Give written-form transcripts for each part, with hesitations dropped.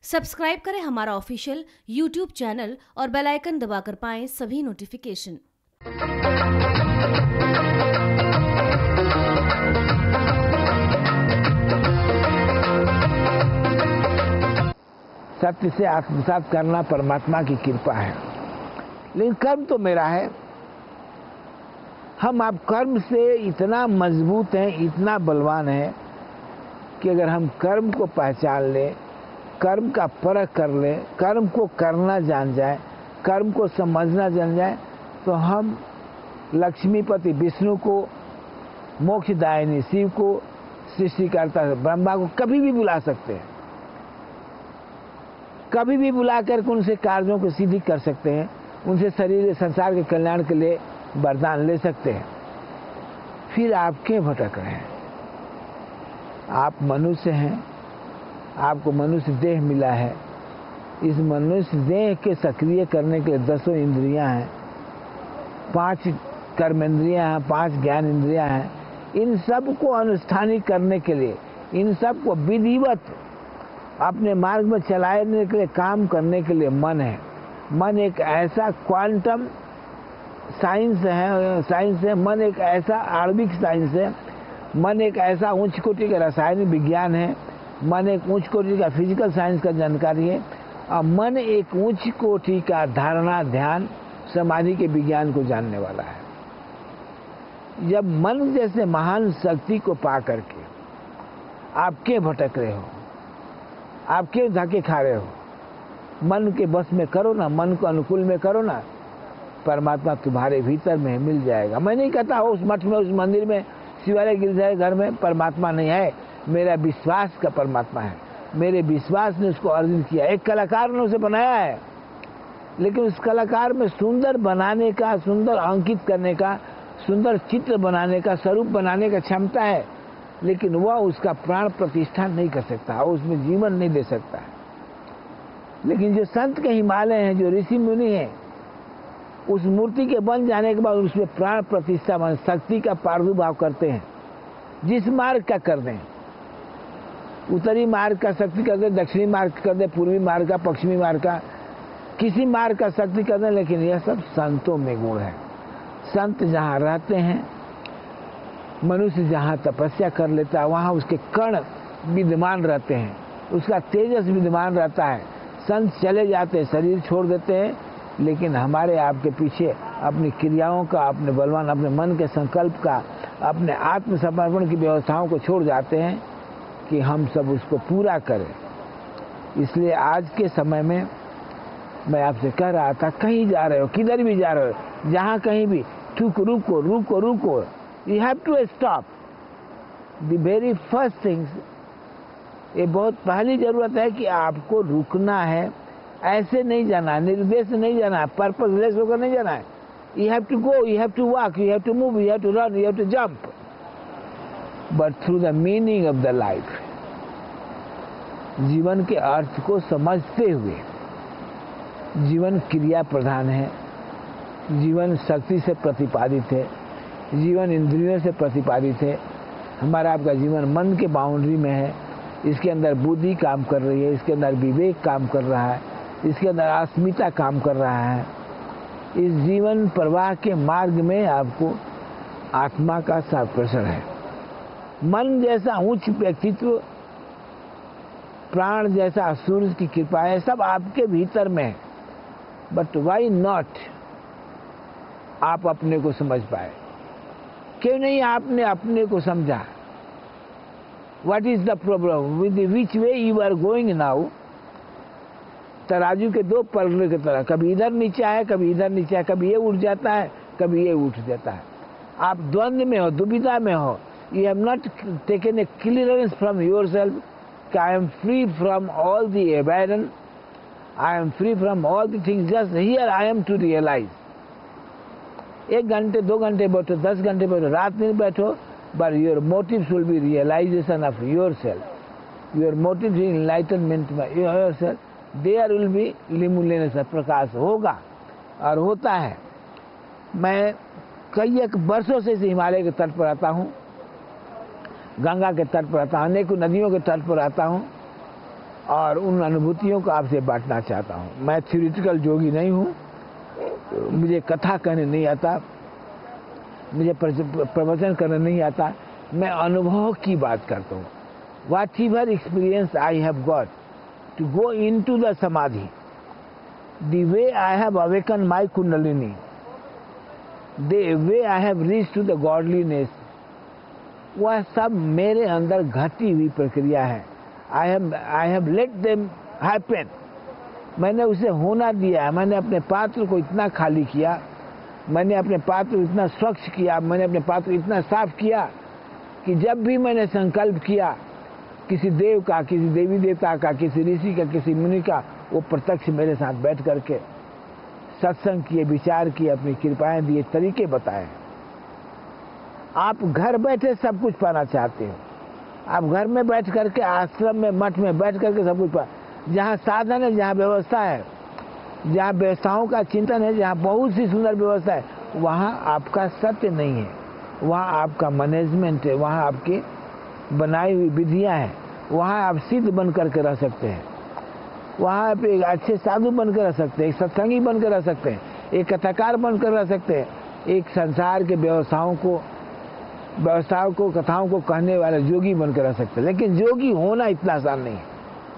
Subscribe करें हमारा official YouTube channel और बेल आइकन दबाकर पाएं सभी नोटिफिकेशन। सत्य से आत्मसात करना परमात्मा की कृपा है, लेकिन कर्म तो मेरा है। हम आप कर्म से इतना मजबूत हैं, इतना बलवान हैं कि अगर हम कर्म को पहचान लें, कर्म का परख कर लें, कर्म को करना जान जाए, कर्म को समझना जान जाए, तो हम लक्ष्मीपति विष्णु को, मोक्षदायिनी शिव को, सृष्टिकर्ता ब्रह्मा को कभी भी बुला सकते हैं। कभी भी बुला करके उनसे कार्यों को सिद्धि कर सकते हैं, उनसे शरीर संसार के कल्याण के लिए वरदान ले सकते हैं। फिर आप क्यों भटक रहे हैं? आप मनुष्य हैं, आपको मनुष्य देह मिला है। इस मनुष्य देह के सक्रिय करने के लिए 10 इंद्रियां हैं, 5 कर्मेंद्रियां हैं, 5 ज्ञान इंद्रियां हैं। इन सब को अनुष्ठानिक करने के लिए, इन सब को विधिवत अपने मार्ग में चलाने के लिए, काम करने के लिए मन है। मन एक ऐसा क्वांटम साइंस है, मन एक ऐसा आणविक साइंस है, मन एक ऐसा उच्च कोटि का रासायनिक विज्ञान है, मन एक उच्च कोटि का फिजिकल साइंस का जानकारी है, और मन एक उच्च कोटि का धारणा, ध्यान, समाधि के विज्ञान को जानने वाला है। जब मन जैसे महान शक्ति को पा करके आप क्यों भटक रहे हो? आप क्यों धक्के खा रहे हो? मन के बस में करो ना, मन को अनुकूल में करो ना, परमात्मा तुम्हारे भीतर में मिल जाएगा। मैं नहीं कहता हो उस मठ में, उस मंदिर में, शिवालय गिरजाघर घर में परमात्मा नहीं है। मेरा विश्वास का परमात्मा है। मेरे विश्वास ने उसको अर्जित किया। एक कलाकार ने उसे बनाया है, लेकिन उस कलाकार में सुंदर बनाने का, सुंदर अंकित करने का, सुंदर चित्र बनाने का, स्वरूप बनाने का क्षमता है, लेकिन वह उसका प्राण प्रतिष्ठा नहीं कर सकता, उसमें जीवन नहीं दे सकता। लेकिन जो संत के हिमालय हैं, जो ऋषि मुनि हैं, उस मूर्ति के बन जाने के बाद उसमें प्राण प्रतिष्ठा मान शक्ति का प्रादुर्भाव करते हैं। जिस मार्ग का कर दें, उत्तरी मार्ग का शक्ति कर दें, दक्षिणी मार्ग कर दें, पूर्वी मार्ग का, पश्चिमी मार्ग का, किसी मार्ग का शक्ति कर दें, लेकिन यह सब संतों में गुण है। संत जहाँ रहते हैं, मनुष्य जहाँ तपस्या कर लेता है, वहाँ उसके कण विद्यमान रहते हैं, उसका तेजस विद्यमान रहता है। संत चले जाते हैं, शरीर छोड़ देते हैं, लेकिन हमारे आपके पीछे अपनी क्रियाओं का, अपने बलवान, अपने मन के संकल्प का, अपने आत्मसमर्पण की व्यवस्थाओं को छोड़ जाते हैं कि हम सब उसको पूरा करें। इसलिए आज के समय में मैं आपसे कह रहा था, कहीं जा रहे हो, किधर भी जा रहे हो, जहाँ कहीं भी, रुको रुको रुको। You have to stop. The very first things, ये बहुत पहली जरूरत है कि आपको रुकना है। ऐसे नहीं जाना, निर्देश नहीं जाना, पर्पसलेस होकर नहीं जाना है। You have to go, you have to walk, you have to move, you have to run, you have to jump, but through the meaning of the life. जीवन के अर्थ को समझते हुए। जीवन क्रिया प्रधान है, जीवन शक्ति से प्रतिपादित है, जीवन इंद्रियों से प्रतिपादित है। हमारा आपका जीवन मन के बाउंड्री में है। इसके अंदर बुद्धि काम कर रही है, इसके अंदर विवेक काम कर रहा है, इसके अंदर अस्मिता काम कर रहा है। इस जीवन प्रवाह के मार्ग में आपको आत्मा का साक्षात्कार है। मन जैसा उच्च व्यक्तित्व, प्राण जैसा सूर्य की कृपा है, सब आपके भीतर में है। बट वाई नॉट आप अपने को समझ पाए? क्यों नहीं आपने अपने को समझा? What is the problem? With which way you are going now? तराजू के 2 पलड़े की तरह, कभी इधर नीचे है, कभी इधर नीचे है, कभी ये उठ जाता है, कभी ये उठ जाता है। आप द्वंद्व में हो, दुविधा में हो। You have not taken a clearance from yourself कि I am free from all the abandon, I am free from all the things, just here I am to realize। 1 घंटे 2 घंटे बैठो, 10 घंटे बैठो, रात में बैठो, but your motives will be realization of yourself, your motive is enlightenment by yourself, there will be illumination, प्रकाश होगा और होता है। मैं कई एक वर्षों से इस हिमालय के तट पर आता हूँ, गंगा के तट पर आता हूँ, अनेकों नदियों के तट पर आता हूँ, और उन अनुभूतियों को आपसे बांटना चाहता हूँ। मैं थ्योरेटिकल योगी नहीं हूँ, मुझे कथा कहने नहीं आता, मुझे प्रवचन करने नहीं आता, मैं अनुभव की बात करता हूँ। Whatever experience I have got to go into the samadhi, the way I have awaken my kundalini, the way I have reach to the godliness, वह सब मेरे अंदर घटी हुई प्रक्रिया है। I have let them happen, मैंने उसे होना दिया है। मैंने अपने पात्र को इतना खाली किया, मैंने अपने पात्र को इतना स्वच्छ किया, मैंने अपने पात्र को इतना साफ किया कि जब भी मैंने संकल्प किया किसी देव का, किसी देवी देवता का, किसी ऋषि का, किसी मुनि का, वो प्रत्यक्ष मेरे साथ बैठ करके सत्संग किए, विचार किए, अपनी कृपाएं दिए, तरीके बताए। आप घर बैठे सब कुछ पाना चाहते हो, आप घर में बैठ करके, आश्रम में, मठ में बैठ करके सब कुछ पा, जहाँ साधन है, जहाँ व्यवस्था है, जहाँ व्यवस्थाओं का चिंतन है, जहाँ बहुत सी सुंदर व्यवस्था है, वहाँ आपका सत्य नहीं है, वहाँ आपका मैनेजमेंट है, वहाँ आपकी बनाई हुई विधियाँ हैं, वहाँ आप सिद्ध बन करके रह सकते हैं, वहाँ आप एक अच्छे साधु बनकर रह सकते हैं, एक सत्संगी बनकर रह सकते हैं, एक कथाकार बनकर रह सकते हैं, एक संसार के व्यवस्थाओं को, कथाओं को कहने वाले योगी बनकर रह सकते हैं। लेकिन योगी होना इतना आसान नहीं है।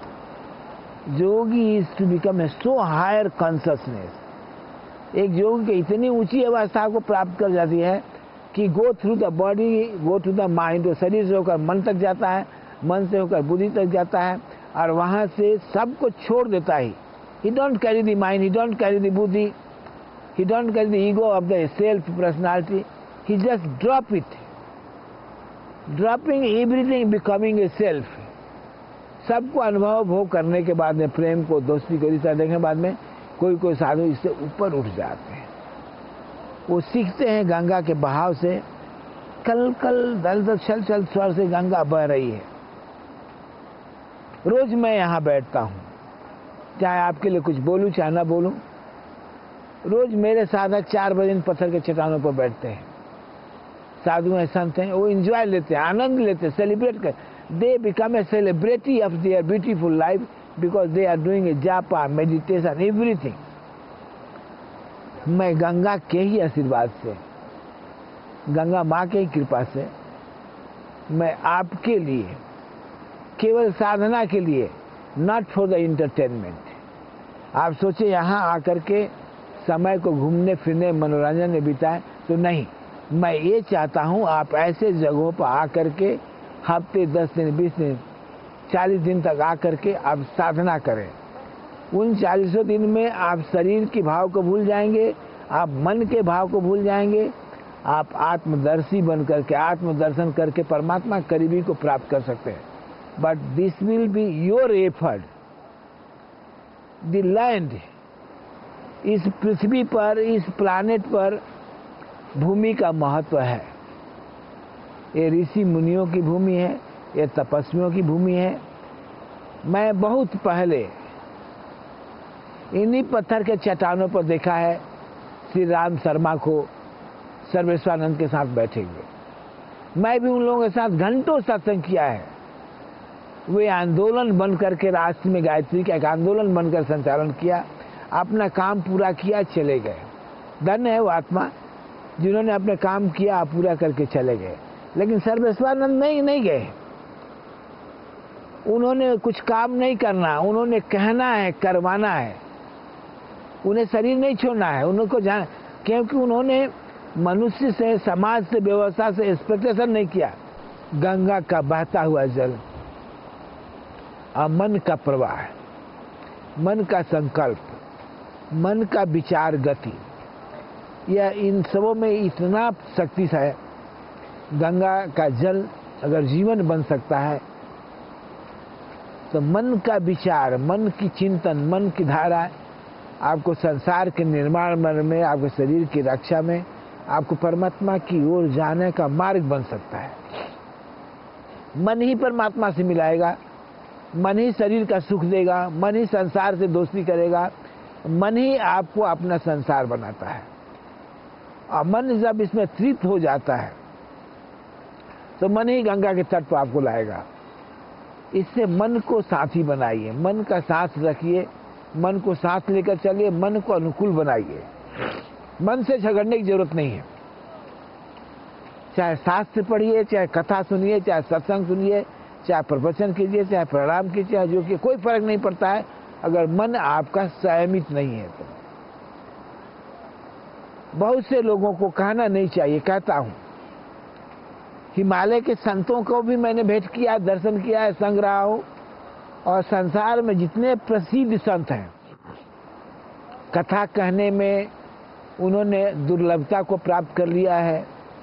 Yogi is to become a so higher consciousness. एक योगी की इतनी ऊंची अवस्था को प्राप्त कर जाती है कि go through the body, go to the mind, शरीर से होकर मन तक जाता है, मन से होकर बुद्धि तक जाता है, और वहां से सब कुछ छोड़ देता है। He don't carry the mind, he don't carry the buddhi, he don't carry the ego of the self personality, he just drop it, dropping everything, becoming a self. सबको अनुभव भोग करने के बाद में, प्रेम को, दोस्ती को, रिश्ता देखने के बाद में कोई साधु इससे ऊपर उठ जाते हैं। वो सीखते हैं गंगा के बहाव से, कल कल दल दल छल छल स्वर से गंगा बह रही है। रोज मैं यहाँ बैठता हूँ, चाहे आपके लिए कुछ बोलूं चाहे ना बोलूं, रोज मेरे साधक 4 बजे इन पत्थर के चट्टानों पर बैठते हैं। साधु हैं, संत हैं, वो एंजॉय लेते हैं, आनंद लेते हैं, सेलिब्रेट कर, they become a celebrity of their beautiful life because they are doing a japa, meditation, everything. मैं गंगा के ही आशीर्वाद से, गंगा माँ के ही कृपा से, मैं आपके लिए, केवल साधना के लिए, नॉट फॉर द इंटरटेनमेंट। आप सोचे यहाँ आकर के समय को घूमने फिरने, मनोरंजन में बिताएं, तो नहीं। मैं ये चाहता हूँ आप ऐसे जगहों पर आकर के हफ्ते 10 दिन, 20 दिन, 40 दिन तक आकर के आप साधना करें। उन 40 दिन में आप शरीर के भाव को भूल जाएंगे, आप मन के भाव को भूल जाएंगे, आप आत्मदर्शी बन करके, आत्मदर्शन करके परमात्मा करीबी को प्राप्त कर सकते हैं। But this will be your effort. The land, इस पृथ्वी पर, इस प्लानेट पर भूमि का महत्व है। ये ऋषि मुनियों की भूमि है, ये तपस्वियों की भूमि है। मैं बहुत पहले इन्हीं पत्थर के चट्टानों पर देखा है श्री राम शर्मा को सर्वेश्वरानंद के साथ बैठे हुए। मैं भी उन लोगों के साथ घंटों सत्संग किया है। वे आंदोलन बन करके राष्ट्र में गायत्री का एक आंदोलन बनकर संचालन किया, अपना काम पूरा किया, चले गए। धन्य है वो आत्मा जिन्होंने अपने काम किया, पूरा करके चले गए। लेकिन सर्वेश्वरानंद नहीं गए। उन्होंने कुछ काम नहीं करना, उन्होंने कहना है, करवाना है। उन्हें शरीर नहीं छोड़ना है, उनको जान, क्योंकि उन्होंने मनुष्य से, समाज से, व्यवस्था से एक्सपेक्टेशन नहीं किया। गंगा का बहता हुआ जल और मन का प्रवाह, मन का संकल्प, मन का विचार गति, यह इन सबों में इतना शक्ति है। गंगा का जल अगर जीवन बन सकता है तो मन का विचार, मन की चिंतन, मन की धारा आपको संसार के निर्माण में, आपके शरीर की रक्षा में, आपको परमात्मा की ओर जाने का मार्ग बन सकता है। मन ही परमात्मा से मिलाएगा, मन ही शरीर का सुख देगा, मन ही संसार से दोस्ती करेगा, मन ही आपको अपना संसार बनाता है। और मन जब इसमें तृप्त हो जाता है तो मन ही गंगा के तट पर आपको लाएगा। इससे मन को साथी बनाइए, मन का साथ रखिए, मन को साथ लेकर चलिए, मन को अनुकूल बनाइए। मन से झगड़ने की जरूरत नहीं है। चाहे शास्त्र पढ़िए, चाहे कथा सुनिए, चाहे सत्संग सुनिए, चाहे प्रवचन कीजिए, चाहे प्रणाम कीजिए, चाहे जो कि कोई फर्क नहीं पड़ता है अगर मन आपका संयमित नहीं है तो। बहुत से लोगों को कहना नहीं चाहिए, कहता हूं। हिमालय के संतों को भी मैंने भेंट किया, दर्शन किया है, संग रहा हूं। और संसार में जितने प्रसिद्ध संत हैं, कथा कहने में उन्होंने दुर्लभता को प्राप्त कर लिया है,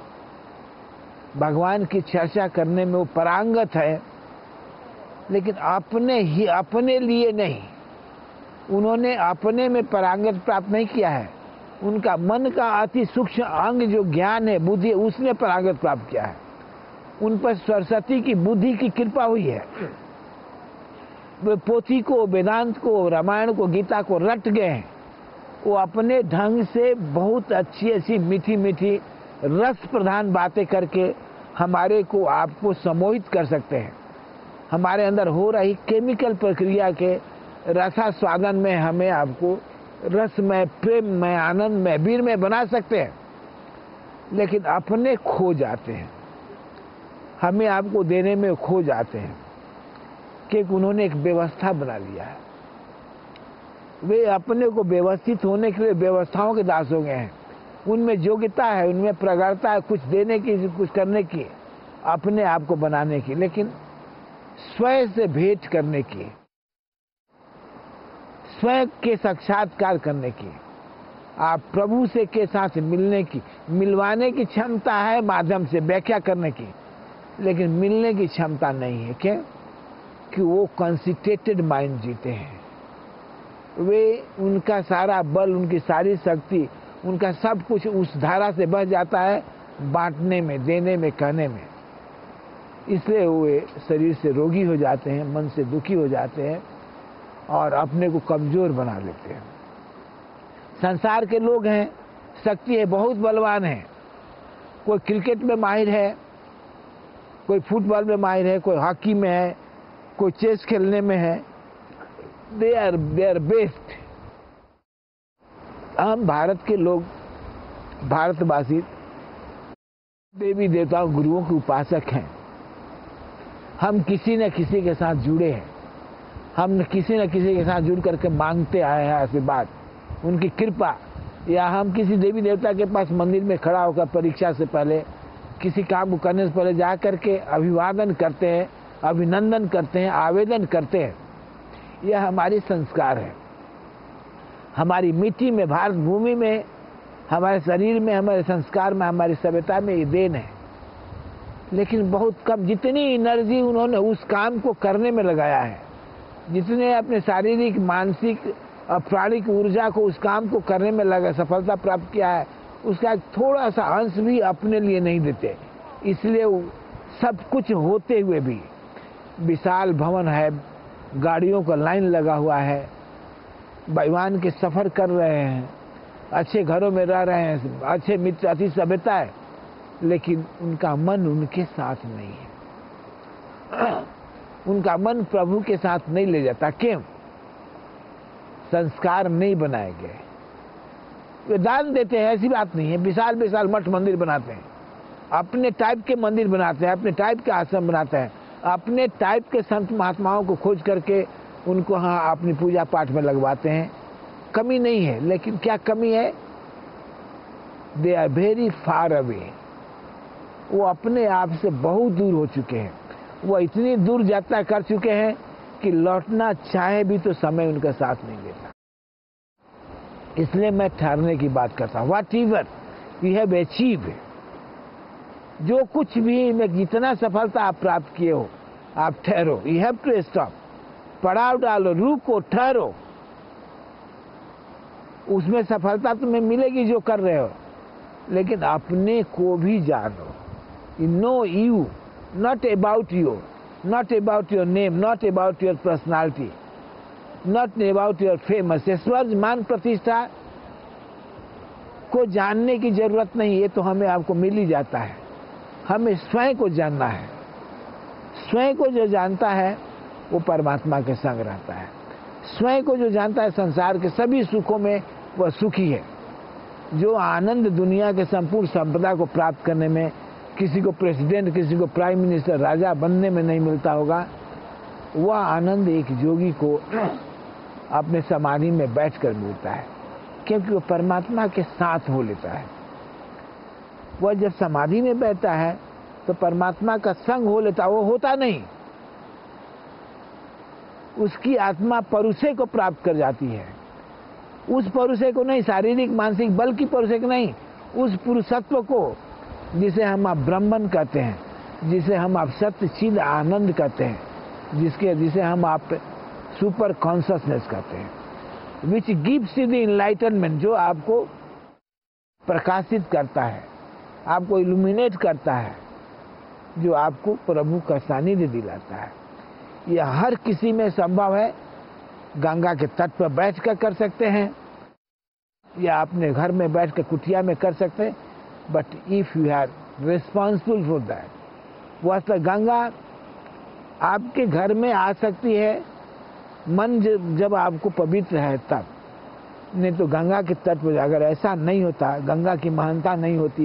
भगवान की चर्चा करने में वो पारंगत है, लेकिन अपने लिए नहीं, उन्होंने अपने में पारंगत प्राप्त नहीं किया है। उनका मन का अति सूक्ष्म अंग जो ज्ञान है, बुद्धि है, उसने पारंगत प्राप्त किया है। उन पर सरस्वती की बुद्धि की कृपा हुई है। वे पोथी को, वेदांत को, रामायण को, गीता को रट गए हैं। वो अपने ढंग से बहुत अच्छी मीठी मीठी रस प्रधान बातें करके हमारे को, आपको सम्मोहित कर सकते हैं। हमारे अंदर हो रही केमिकल प्रक्रिया के रसास्वादन में हमें, आपको रसमय, प्रेममय, आनंदमय, वीरमय बना सकते हैं। लेकिन अपने खो जाते हैं, हमें आपको देने में खो जाते हैं, क्योंकि उन्होंने एक व्यवस्था बना लिया है। वे अपने को व्यवस्थित होने के लिए व्यवस्थाओं के दास हो गए हैं। उनमें योग्यता है, उनमें प्रगाढ़ता है कुछ देने की, कुछ करने की, अपने आप को बनाने की, लेकिन स्वयं से भेंट करने की, स्वयं के साक्षात्कार करने की, आप प्रभु से के साथ मिलने की, मिलवाने की क्षमता है माध्यम से व्याख्या करने की, लेकिन मिलने की क्षमता नहीं है। क्या? कि वो कंसंट्रेटेड माइंड जीते हैं। वे, उनका सारा बल, उनकी सारी शक्ति, उनका सब कुछ उस धारा से बह जाता है, बांटने में, देने में, कहने में। इसलिए वे शरीर से रोगी हो जाते हैं, मन से दुखी हो जाते हैं और अपने को कमजोर बना लेते हैं। संसार के लोग हैं, शक्ति है, बहुत बलवान है। कोई क्रिकेट में माहिर है, कोई फुटबॉल में माहिर है, कोई हॉकी में है, कोई चेस खेलने में है। They are best. हम भारत के लोग, भारतवासी देवी देवताओं, गुरुओं के उपासक हैं। हम किसी न किसी के साथ जुड़े हैं, हम किसी न किसी के साथ जुड़ करके मांगते आए हैं आशीर्वाद, उनकी कृपा। या हम किसी देवी देवता के पास मंदिर में खड़ा होकर परीक्षा से पहले, किसी काम को करने से पहले जा करके अभिवादन करते हैं, अभिनंदन करते हैं, आवेदन करते हैं। यह हमारी संस्कार है। हमारी मिट्टी में, भारत भूमि में, हमारे शरीर में, हमारे संस्कार में, हमारी सभ्यता में ये देन है। लेकिन बहुत कम, जितनी एनर्जी उन्होंने उस काम को करने में लगाया है, जितने अपने शारीरिक, मानसिक और प्राणिक ऊर्जा को उस काम को करने में लगा, सफलता प्राप्त किया है, उसका थोड़ा सा अंश भी अपने लिए नहीं देते। इसलिए सब कुछ होते हुए भी, विशाल भवन है, गाड़ियों का लाइन लगा हुआ है, बेईमान के सफर कर रहे हैं, अच्छे घरों में रह रहे हैं, अच्छे मित्र, अच्छी सभ्यता है, लेकिन उनका मन उनके साथ नहीं है। उनका मन प्रभु के साथ नहीं ले जाता। क्यों? संस्कार नहीं बनाए गए। वे दान देते हैं, ऐसी बात नहीं है, विशाल विशाल मठ मंदिर बनाते हैं, अपने टाइप के मंदिर बनाते हैं, अपने टाइप के आश्रम बनाते हैं, अपने टाइप के संत महात्माओं को खोज करके उनको अपनी पूजा पाठ में लगवाते हैं। कमी नहीं है, लेकिन क्या कमी है? They are very far away. वो अपने आप से बहुत दूर हो चुके हैं। वो इतनी दूर यात्रा कर चुके हैं कि लौटना चाहे भी तो समय उनका साथ नहीं देता। इसलिए मैं ठहरने की बात करता हूँ। Whatever you have achieve, जो कुछ भी में जितना सफलता आप प्राप्त किए हो, आप ठहरो। You have to stop. पड़ाव डालो, रुको, ठहरो। उसमें सफलता तुम्हें मिलेगी जो कर रहे हो, लेकिन अपने को भी जानो। You know you, not about you, not about your name, not about your personality, not about your famous. स्वर्ग, मान, प्रतिष्ठा को जानने की जरूरत नहीं, ये तो हमें आपको मिल ही जाता है। हमें स्वयं को जानना है। स्वयं को जो जानता है वो परमात्मा के संग रहता है। स्वयं को जो जानता है संसार के सभी सुखों में वह सुखी है। जो आनंद दुनिया के संपूर्ण संपदा को प्राप्त करने में किसी को प्रेसिडेंट, किसी को प्राइम मिनिस्टर, राजा बनने में नहीं मिलता होगा, वह आनंद एक योगी को अपने समाधि में बैठकर मिलता है, क्योंकि वो परमात्मा के साथ हो लेता है। वह जब समाधि में बैठता है तो परमात्मा का संग हो लेता है, वो होता नहीं। उसकी आत्मा परुषे को प्राप्त कर जाती है। उस परुषे को नहीं, शारीरिक मानसिक बल की परुषे को नहीं, उस पुरुषत्व को जिसे हम आप ब्रह्मन कहते हैं, जिसे हम आप सत्य चिद आनंद कहते हैं, जिसे हम आप सुपर कॉन्शसनेस कहते हैं, which gives you the enlightenment, जो आपको प्रकाशित करता है, आपको इल्यूमिनेट करता है, जो आपको प्रभु का सानिध्य दिलाता है। यह हर किसी में संभव है। गंगा के तट पर बैठकर कर सकते हैं या अपने घर में बैठकर कुटिया में कर सकते हैं, but if you are responsible for that, वह तो गंगा आपके घर में आ सकती है मन जब आपको पवित्र है तब। नहीं तो गंगा के तट पर अगर ऐसा नहीं होता, गंगा की महानता नहीं होती,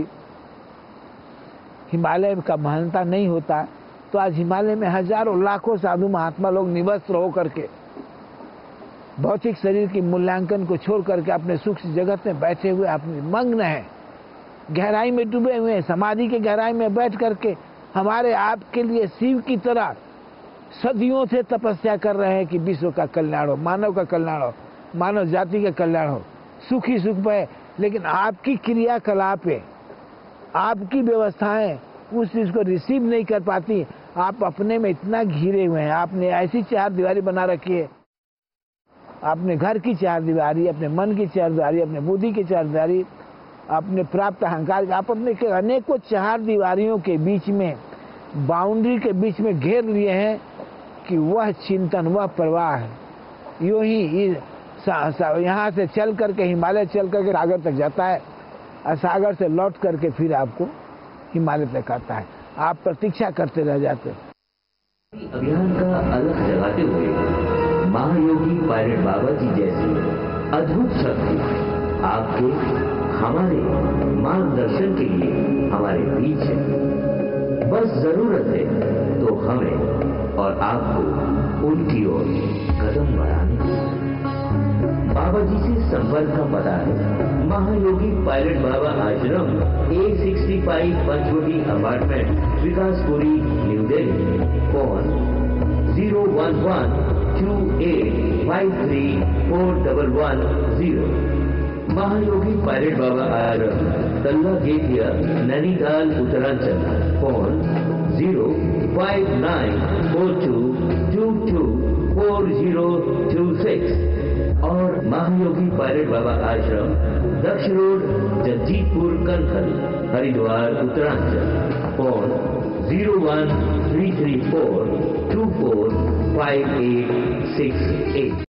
हिमालय का महानता नहीं होता, तो आज हिमालय में हजारों लाखों साधु महात्मा लोग निवस्त्र होकर के भौतिक शरीर की मूल्यांकन को छोड़ करके अपने सूक्ष्म जगत में बैठे हुए अपने मग्न हैं, गहराई में डूबे हुए हैं, समाधि के गहराई में बैठ करके हमारे आप के लिए शिव की तरह सदियों से तपस्या कर रहे हैं कि विश्व का कल्याण हो, मानव का कल्याण हो, मानव जाति का कल्याण हो, सुखी सुख पाए। लेकिन आपकी क्रियाकलाप, आपकी व्यवस्थाएं उस चीज को रिसीव नहीं कर पाती। आप अपने में इतना घिरे हुए हैं, आपने ऐसी चार दीवारी बना रखी है, अपने घर की चार दीवारी, अपने मन की चार दीवारी, अपने बुद्धि की चार दीवारी, अपने प्राप्त अहंकार, आप अपने अनेकों चार दीवारियों के बीच में, बाउंड्री के बीच में घेर लिए हैं कि वह चिंतन, वह प्रवाह है। यूं ही यहाँ से चल करके हिमालय चल करके सागर तक जाता है और सागर से लौट करके फिर आपको हिमालय तक आता है। आप प्रतीक्षा करते रह जाते। अभियान का अलग जगाते हुए महायोगी पायलट बाबा जी जैसी अद्भुत शक्ति आपके हमारे मार्गदर्शन के लिए हमारे बीच है। बस जरूरत है तो हमें और आपको उनकी ओर कदम बढ़ाने की। बाबा जी से संपर्क का पता है महायोगी pilot Baba Ashram A65 Panchavati apartment, Vikaspuri, new Delhi. Phone 01128534110। Mahayogi pilot Baba आश्रम, तल्ला गेटिया, नैनीताल, उत्तरांचल। फोन 05942224026। और महायोगी pilot Baba Ashram, Daksh road, Jagjitpur, Kankhal, Haridwar, Uttaranchal. Phone 01334245868।